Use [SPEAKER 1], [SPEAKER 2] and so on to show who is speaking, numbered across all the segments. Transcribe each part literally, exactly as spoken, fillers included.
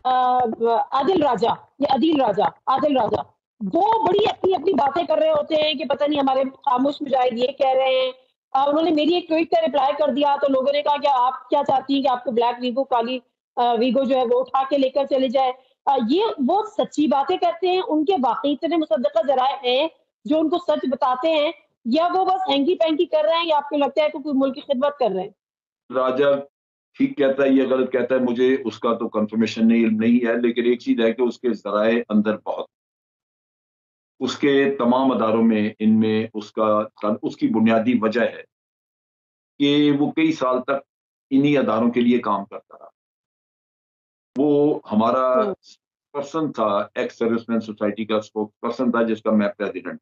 [SPEAKER 1] आदिल राजा, ये आदिल राजा, आदिल राजा, वो बड़ी अपनी-अपनी बातें कर रहे होते हैं कि पता नहीं हमारे खामोश मुजाहिद ये कह रहे हैं। अ, उन्होंने मेरी एक ट्वीट का रिप्लाई कर दिया तो लोगों ने कहा कि आप क्या चाहती हैं कि आपको ब्लैक वीगो काली अ, वीगो जो है वो उठा के लेकर चले जाए। अ, ये वो सच्ची बातें करते हैं, उनके वाक़ई इतने मुसद्दक़ा ज़राए हैं, जो उनको सच बताते हैं, या वो बस हैंकी-पैंकी कर रहे हैं, या आपको लगता है कि कोई मुल्क की खिदमत कर रहे हैं?
[SPEAKER 2] राजा ठीक कहता है, ये गलत कहता है, मुझे उसका तो कन्फर्मेशन नहीं नहीं है, लेकिन एक चीज़ है कि उसके ज़राए अंदर बहुत उसके तमाम अदारों में, इनमें उसका उसकी बुनियादी वजह है कि वो कई साल तक इन्हीं अदारों के लिए काम करता रहा। वो हमारा
[SPEAKER 1] हुँ।
[SPEAKER 2] पर्सन था, एक्स सर्विसमैन सोसाइटी का स्पोक्स पर्सन था, जिसका मैं प्रेज़िडेंट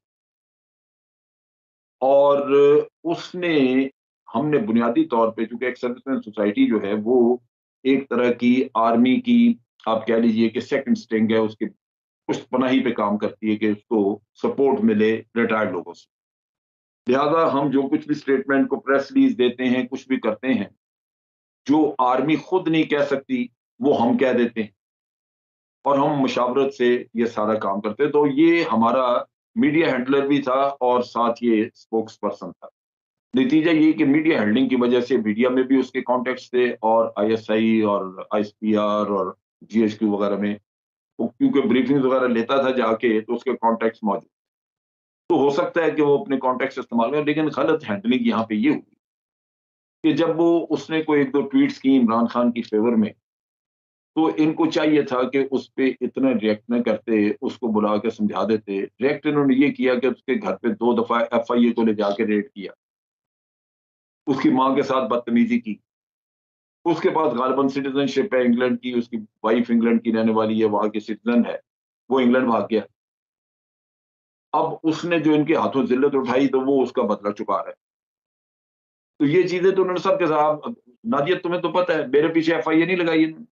[SPEAKER 2] और उसने हमने बुनियादी तौर पे चूँकि एक्स सर्विसमैन सोसाइटी जो है, वो एक तरह की आर्मी की आप कह लीजिए कि सेकंड स्ट्रिंग है, उसकी पुश्तपनाही पे काम करती है कि उसको सपोर्ट मिले रिटायर्ड लोगों से। लिहाज़ा हम जो कुछ भी स्टेटमेंट को प्रेस रिलीज़ देते हैं, कुछ भी करते हैं, जो आर्मी खुद नहीं कह सकती, वो हम कह देते हैं और हम मुशावरत से ये सारा काम करते हैं। तो ये हमारा मीडिया हैंडलर भी था और साथ ये स्पोक्स पर्सन था। नतीजा ये कि मीडिया हैंडलिंग की वजह से मीडिया में भी उसके कॉन्टैक्ट्स थे और आईएसआई और आईएसपीआर और जीएचक्यू वगैरह में वो क्योंकि ब्रीफिंग्स वगैरह लेता था जाके, तो उसके कॉन्टैक्ट्स मौजूद तो हो सकता है कि वो अपने कॉन्टैक्ट्स इस्तेमाल करें, लेकिन गलत हैंडलिंग यहाँ पे ये हुई कि जब वो उसने कोई एक दो ट्वीट्स की इमरान खान की फ़ेवर में, तो इनको चाहिए था कि उस पे इतना रिएक्ट ना करते, उसको बुला के समझा देते। रिएक्ट इन्होंने ये किया कि उसके घर पे दो दफ़ा एफआईए को ले जाके रेड किया। उसकी माँ के साथ बदतमीज़ी की। उसके पास गालिबन सिटीज़नशिप है इंग्लैंड की, उसकी वाइफ इंग्लैंड की रहने वाली है, वहाँ की सिटीज़न है। वो इंग्लैंड भाग गया। अब उसने जो इनके हाथों ज़िल्लत उठाई, तो वो उसका बदला चुका रहा है। तो ये चीज़ें तो उन्होंने सबके साथ अब नादिया तुम्हें तो पता है, मेरे पीछे एफआईए नहीं लगाई इन्होंने।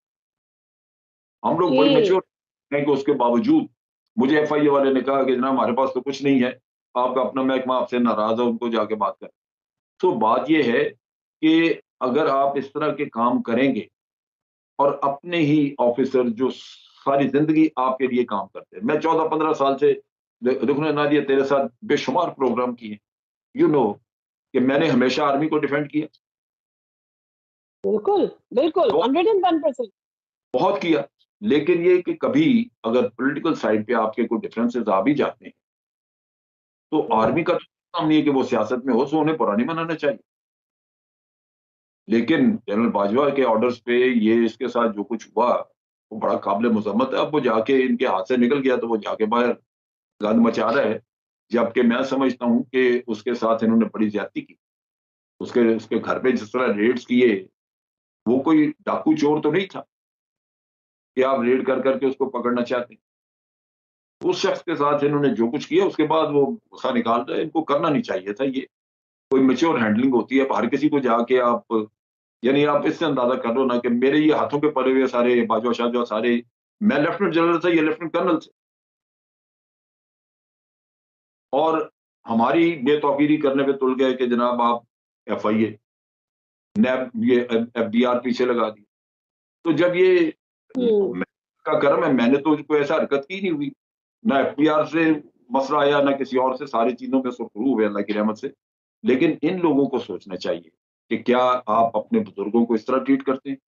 [SPEAKER 2] हम लोग बड़े
[SPEAKER 1] जी।
[SPEAKER 2] मैच्योर हैं कि उसके बावजूद मुझे एफआईए वाले ने कहा कि जनाब हमारे पास तो कुछ नहीं है, आपका अपना महकमा आपसे नाराज़ है, उनको जाके बात करें। तो बात ये है कि अगर आप इस तरह के काम करेंगे और अपने ही ऑफिसर जो सारी ज़िंदगी आपके लिए काम करते हैं। मैं चौदह पंद्रह साल से दे देखो ना नादिया तेरे साथ बेशुमार प्रोग्राम किए। यू नो कि मैंने हमेशा आर्मी को डिफेंड किया।
[SPEAKER 1] बिल्कुल, बिल्कुल,
[SPEAKER 2] बहुत
[SPEAKER 1] हंड्रेड एंड वन परसेंट।
[SPEAKER 2] बहुत किया। लेकिन ये कि कभी अगर पॉलिटिकल साइड पे आपके कोई डिफरेंसेस आ भी जाते हैं, तो
[SPEAKER 1] हुँ।
[SPEAKER 2] आर्मी का तो काम नहीं है कि वो सियासत में हो, सो उन्हें पुरानी मनाना चाहिए। लेकिन जनरल बाजवा के ऑर्डर्स पे ये इसके साथ जो कुछ हुआ, वो बड़ा काबिल मज़म्मत है। अब वो जाके इनके हाथ से निकल गया, तो वो जाके बाहर गंद मचा रहा है। जबकि मैं समझता हूँ कि उसके साथ इन्होंने बड़ी ज़्यादती की। उसके उसके घर पे जिस तरह रेड्स किए, वो कोई डाकू चोर तो नहीं था कि आप रेड कर कर के उसको पकड़ना चाहते। उस शख्स के साथ इन्होंने जो कुछ किया, उसके बाद वो गुस्सा निकाल रहे हैं, इनको करना नहीं चाहिए था ये। कोई मैच्योर हैंडलिंग होती है, अब हर किसी को जाके आप यानी आप इससे अंदाज़ा कर लो ना कि मेरे ये हाथों पे पड़े हुए सारे बाजवा-शाजवा सारे मैं लेफ्टिनेंट जनरल था, ये लेफ्टिनेंट कर्नल थे। और हमारी बेतौकीरी करने पे तुल गए कि जनाब आप एफआईए, नैब ये एफ एफडीआर पीछे लगा दी। तो जब ये
[SPEAKER 1] हुँ।
[SPEAKER 2] मैं का कर्म है, मैंने तो कोई ऐसा हरकत की नहीं हुई। ना एफडीआर से मसला आया, ना किसी और से, सारी चीज़ों में सुरखरू हुए अल्लाह की रहमत से। लेकिन इन लोगों को सोचना चाहिए कि क्या आप अपने बुजुर्गों को इस तरह ट्रीट करते हैं?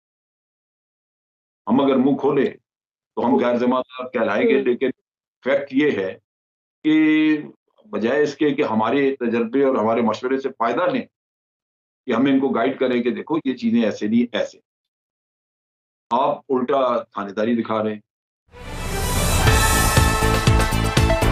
[SPEAKER 2] हम अगर मुँह खोले, तो हम गैर ज़िम्मेदार कहलाएँगे,
[SPEAKER 1] हुँ।
[SPEAKER 2] लेकिन फैक्ट ये है कि बजाए इसके कि हमारे तजर्बे और हमारे मशवरे से फ़ायदा लें, कि हम इनको गाइड करें कि देखो ये चीज़ें ऐसे नहीं, ऐसे। आप उल्टा थानेदारी दिखा रहे हैं।